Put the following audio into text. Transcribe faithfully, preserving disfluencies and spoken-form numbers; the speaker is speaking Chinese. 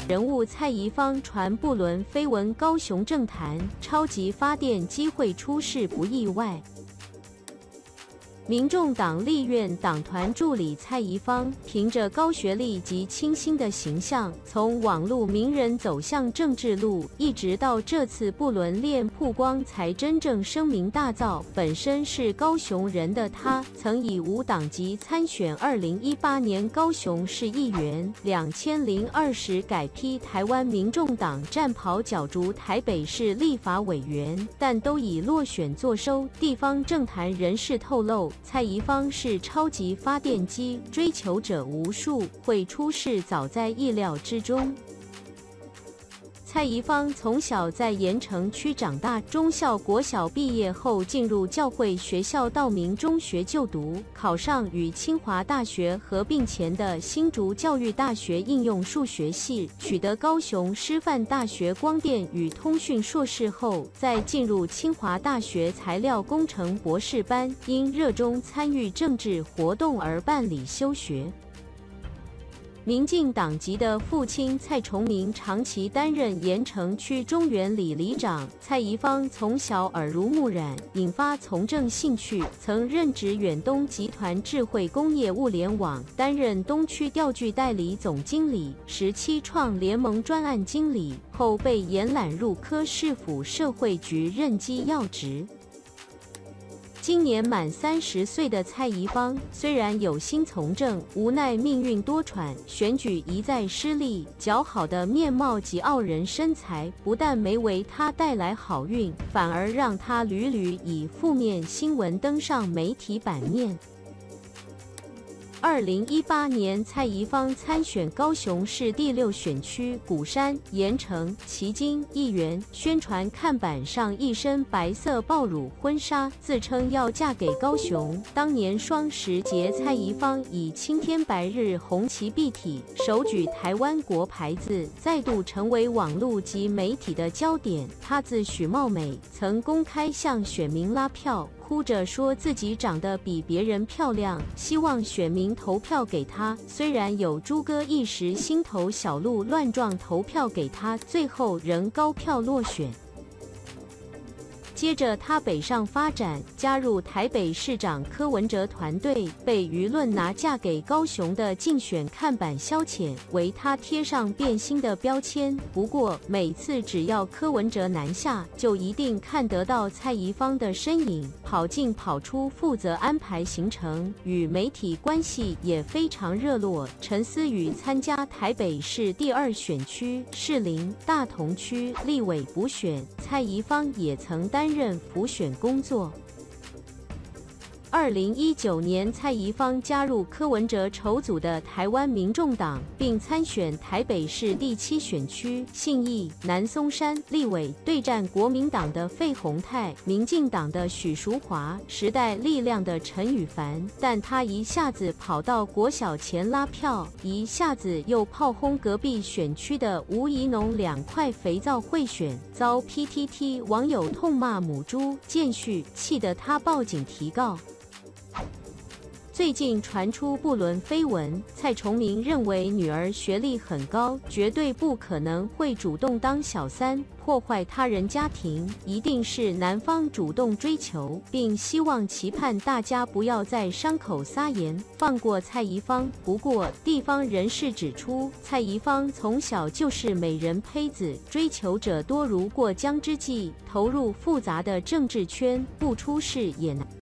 人物蔡宜芳传不伦绯闻高雄政坛，超级发电机会出事不意外。 民众党立院党团助理蔡宜芳，凭着高学历及清新的形象，从网络名人走向政治路，一直到这次不伦恋曝光，才真正声名大噪。本身是高雄人的他，曾以无党籍参选二零一八年高雄市议员，两千零二十改披台湾民众党战袍，角逐台北市立法委员，但都以落选作收。地方政坛人士透露。 蔡宜芳是超级发电机，追求者无数，会出事早在意料之中。蔡宜芳从小在盐城区长大，中校国小毕业后进入教会学校道明中学就读，考上与清华大学合并前的新竹教育大学应用数学系，取得高雄师范大学光电与通讯硕士后，再进入清华大学材料工程博士班，因热衷参与政治活动而办理休学。 民进党籍的父亲蔡崇明长期担任盐城区中原里里长，蔡宜芳从小耳濡目染，引发从政兴趣，曾任职远东集团智慧工业物联网，担任东区钓具代理总经理、十七创联盟专案经理，后被延揽入科市府社会局任机要职。 今年满三十岁的蔡宜芳，虽然有心从政，无奈命运多舛，选举一再失利。姣好的面貌及傲人身材，不但没为她带来好运，反而让她屡屡以负面新闻登上媒体版面。 二零一八年，蔡宜芳参选高雄市第六选区鼓山、盐城、旗津议员，宣传看板上一身白色爆乳婚纱，自称要嫁给高雄。当年双十节，蔡宜芳以青天白日红旗蔽体，手举台湾国牌子，再度成为网络及媒体的焦点。她自许貌美，曾公开向选民拉票。 哭着说自己长得比别人漂亮，希望选民投票给他。虽然有猪哥一时心头小鹿乱撞投票给他，最后仍高票落选。 接着，他北上发展，加入台北市长柯文哲团队，被舆论拿嫁给高雄的竞选看板消遣，为他贴上变心的标签。不过，每次只要柯文哲南下，就一定看得到蔡宜芳的身影，跑进跑出，负责安排行程，与媒体关系也非常热络。陈思宇参加台北市第二选区士林、大同区立委补选，蔡宜芳也曾担任。 担任辅选工作。二零一九年，蔡宜芳加入柯文哲筹组的台湾民众党，并参选台北市第七选区信义、南松山立委，对战国民党的费鸿泰、民进党的许淑华、时代力量的陈羽凡。但他一下子跑到国小前拉票，一下子又炮轰隔壁选区的吴怡农两块肥皂贿选，遭 P T T 网友痛骂母猪贱婿，气得他报警提告。 最近传出不伦绯闻，蔡崇明认为女儿学历很高，绝对不可能会主动当小三，破坏他人家庭，一定是男方主动追求，并希望期盼大家不要在伤口撒盐，放过蔡宜芳。不过，地方人士指出，蔡宜芳从小就是美人胚子，追求者多如过江之鲫，投入复杂的政治圈，不出事也难。